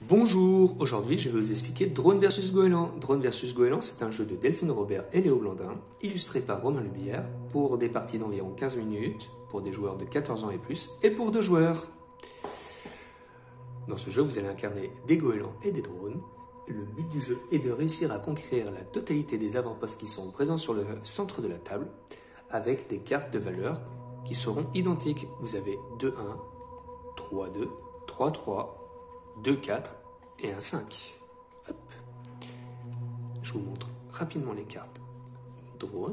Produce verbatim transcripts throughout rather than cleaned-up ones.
Bonjour, aujourd'hui je vais vous expliquer Drone versus Goéland. Drone versus Goéland, c'est un jeu de Delphine Robert et Léo Blandin, illustré par Romain Lubière, pour des parties d'environ quinze minutes, pour des joueurs de quatorze ans et plus, et pour deux joueurs. Dans ce jeu, vous allez incarner des goélands et des drones. Le but du jeu est de réussir à conquérir la totalité des avant-postes qui sont présents sur le centre de la table, avec des cartes de valeur qui seront identiques. Vous avez deux un, trois deux, trois trois, deux quatre et un cinq. Hop. Je vous montre rapidement les cartes drone.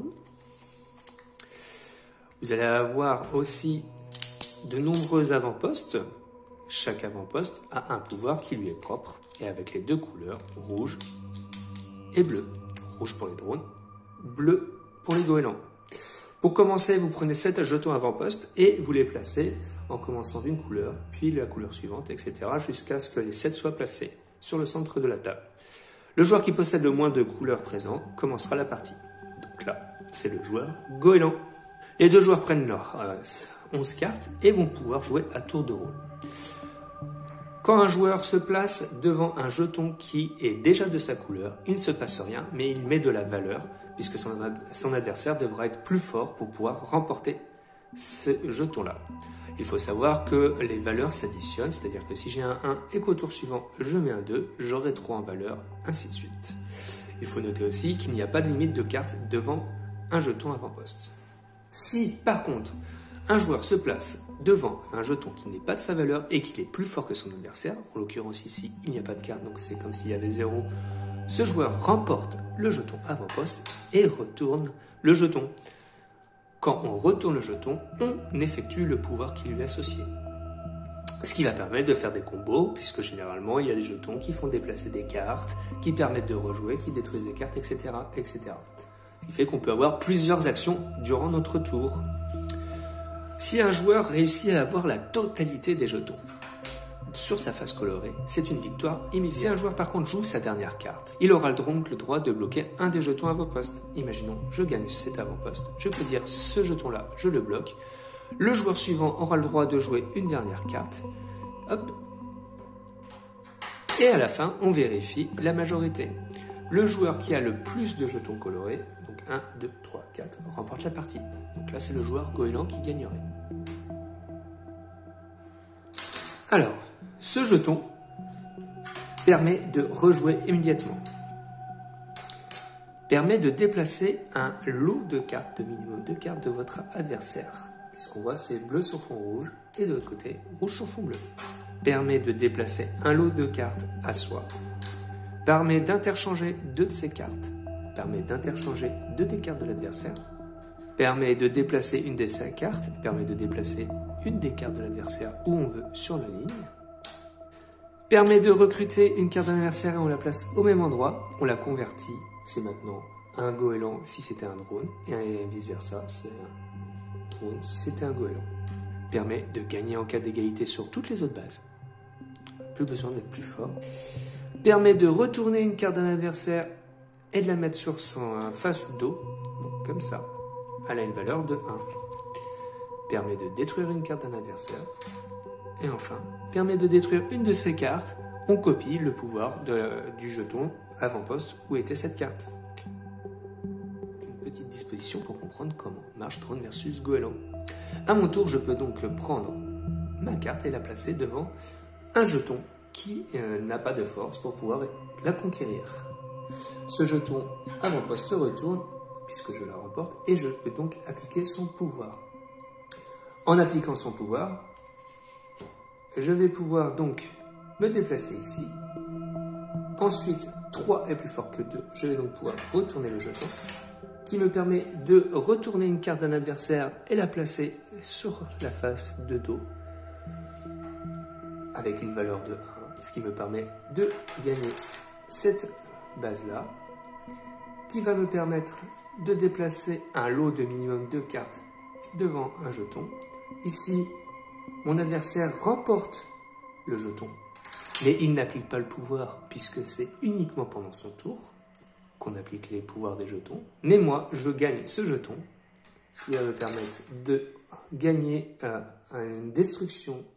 Vous allez avoir aussi de nombreux avant-postes. Chaque avant-poste a un pouvoir qui lui est propre et avec les deux couleurs, rouge et bleu. Rouge pour les drones, bleu pour les goélands. Pour commencer, vous prenez sept jetons avant-poste et vous les placez en commençant d'une couleur, puis la couleur suivante, et cetera jusqu'à ce que les sept soient placés sur le centre de la table. Le joueur qui possède le moins de couleurs présentes commencera la partie. Donc là, c'est le joueur goéland. Les deux joueurs prennent leurs euh, onze cartes et vont pouvoir jouer à tour de rôle. Quand un joueur se place devant un jeton qui est déjà de sa couleur, il ne se passe rien, mais il met de la valeur, puisque son, ad son adversaire devra être plus fort pour pouvoir remporter ce jeton-là. Il faut savoir que les valeurs s'additionnent, c'est-à-dire que si j'ai un un et qu'au tour suivant je mets un deux, j'aurai trois en valeur, ainsi de suite. Il faut noter aussi qu'il n'y a pas de limite de cartes devant un jeton avant-poste. Si par contre, un joueur se place devant un jeton qui n'est pas de sa valeur et qu'il est plus fort que son adversaire, en l'occurrence ici, il n'y a pas de carte, donc c'est comme s'il y avait zéro. Ce joueur remporte le jeton avant-poste et retourne le jeton. Quand on retourne le jeton, on effectue le pouvoir qui lui est associé. Ce qui va permettre de faire des combos, puisque généralement, il y a des jetons qui font déplacer des cartes, qui permettent de rejouer, qui détruisent des cartes, et cetera, et cetera. Ce qui fait qu'on peut avoir plusieurs actions durant notre tour. Si un joueur réussit à avoir la totalité des jetons sur sa face colorée, c'est une victoire immédiate. Si un joueur par contre joue sa dernière carte, il aura donc le droit de bloquer un des jetons avant-poste. Imaginons, je gagne cet avant-poste, je peux dire ce jeton-là, je le bloque. Le joueur suivant aura le droit de jouer une dernière carte. Hop. Et à la fin, on vérifie la majorité. Le joueur qui a le plus de jetons colorés, donc un, deux, trois, quatre, remporte la partie. Donc là, c'est le joueur goéland qui gagnerait. Alors, ce jeton permet de rejouer immédiatement. Permet de déplacer un lot de cartes, de minimum de cartes de votre adversaire. Puisqu'on voit, c'est bleu sur fond rouge et de l'autre côté, rouge sur fond bleu. Permet de déplacer un lot de cartes à soi. Permet d'interchanger deux de ces cartes. Permet d'interchanger deux des cartes de l'adversaire. Permet de déplacer une des cinq cartes. Permet de déplacer une des cartes de l'adversaire où on veut sur la ligne. Permet de recruter une carte d'un adversaire et on la place au même endroit. On la convertit, c'est maintenant un goéland si c'était un drone, et vice versa, c'est un drone si c'était un goéland. Permet de gagner en cas d'égalité sur toutes les autres bases. Plus besoin d'être plus fort. Permet de retourner une carte d'un adversaire et de la mettre sur son face dos, donc comme ça. Elle a une valeur de un. Permet de détruire une carte d'un adversaire. Et enfin, permet de détruire une de ces cartes. On copie le pouvoir de, du jeton avant-poste où était cette carte. Une petite disposition pour comprendre comment marche Drone versus Goéland. À mon tour, je peux donc prendre ma carte et la placer devant un jeton qui euh, n'a pas de force pour pouvoir la conquérir. Ce jeton avant-poste se retourne puisque je la remporte et je peux donc appliquer son pouvoir. En appliquant son pouvoir, je vais pouvoir donc me déplacer ici. Ensuite, trois est plus fort que deux. Je vais donc pouvoir retourner le jeton qui me permet de retourner une carte d'un adversaire et la placer sur la face de dos avec une valeur de un, ce qui me permet de gagner cette base-là qui va me permettre de déplacer un lot de minimum de cartes devant un jeton. Ici, mon adversaire remporte le jeton, mais il n'applique pas le pouvoir puisque c'est uniquement pendant son tour qu'on applique les pouvoirs des jetons. Mais moi, je gagne ce jeton qui va me permettre de gagner euh, une destruction